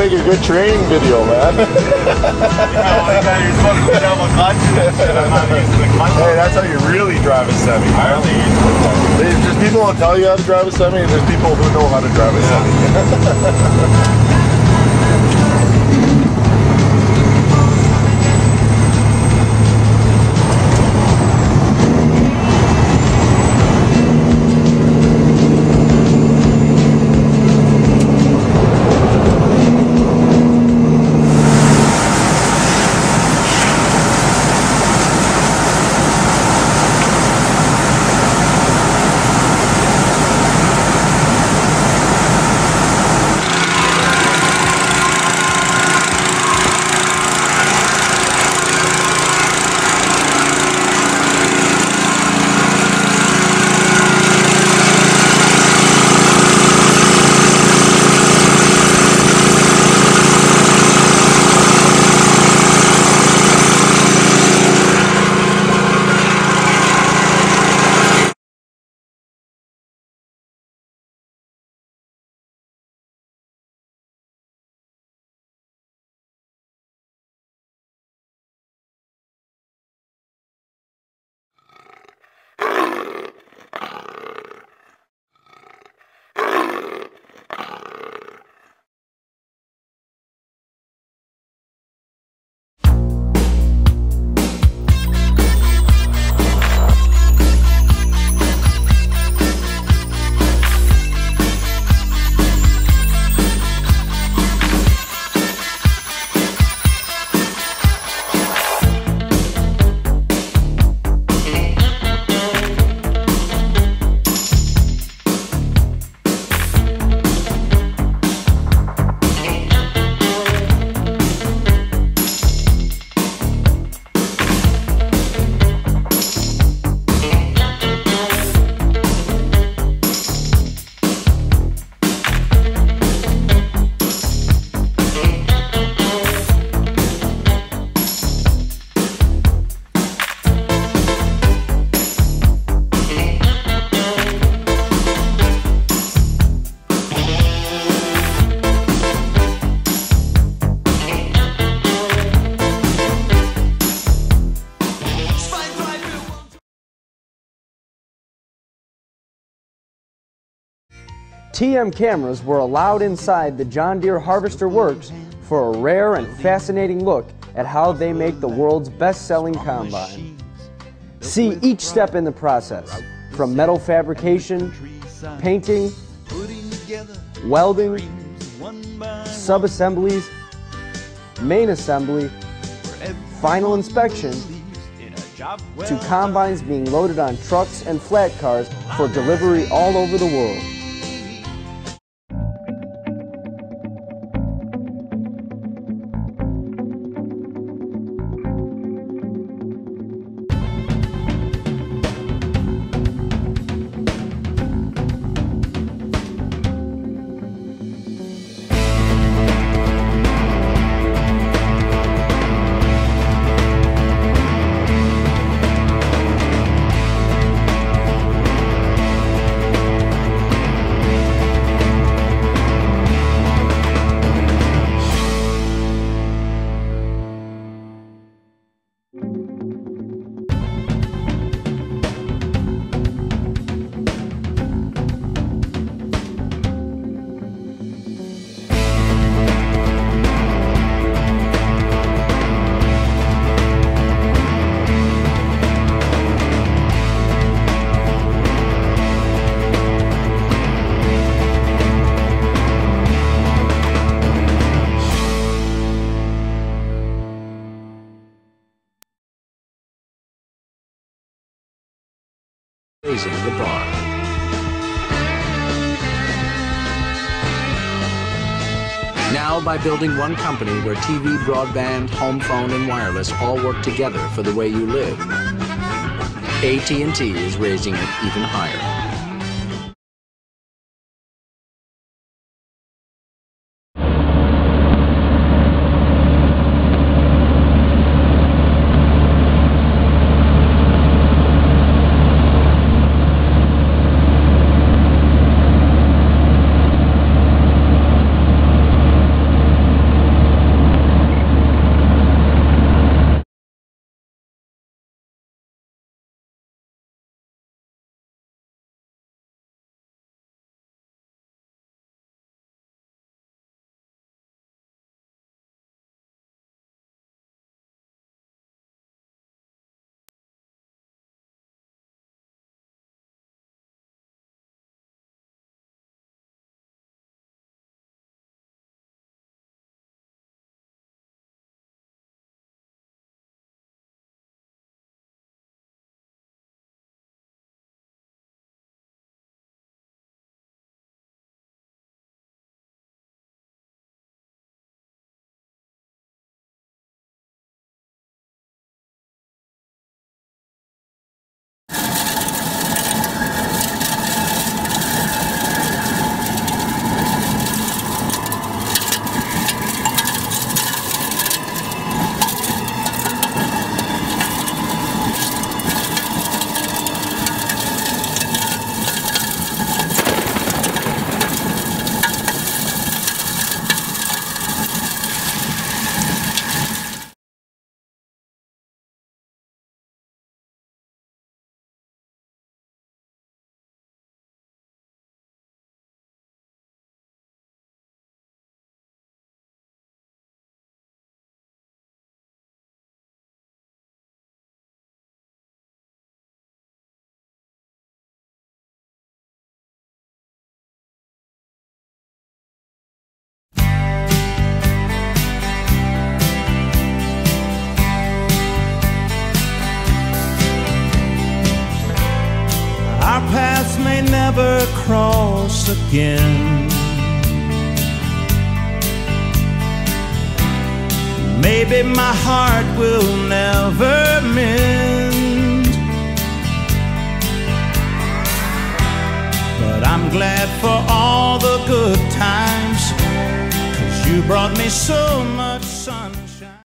make a good training video, man. You're supposed to put out a clutch and shit. I'm not using the clutch. Hey, that's how you really drive a semi. I hardly use the clutch. There's people who tell you how to drive a semi, and there's people who know how to drive a semi. TM cameras were allowed inside the John Deere Harvester Works for a rare and fascinating look at how they make the world's best-selling combine. See each step in the process, from metal fabrication, painting, welding, sub-assemblies, main assembly, final inspection, to combines being loaded on trucks and flat cars for delivery all over the world. Raising the bar. Now, by building one company where TV, broadband, home phone, and wireless all work together for the way you live, AT&T is raising it even higher. may never cross again. Maybe my heart will never mend, but I'm glad for all the good times, 'cause you brought me so much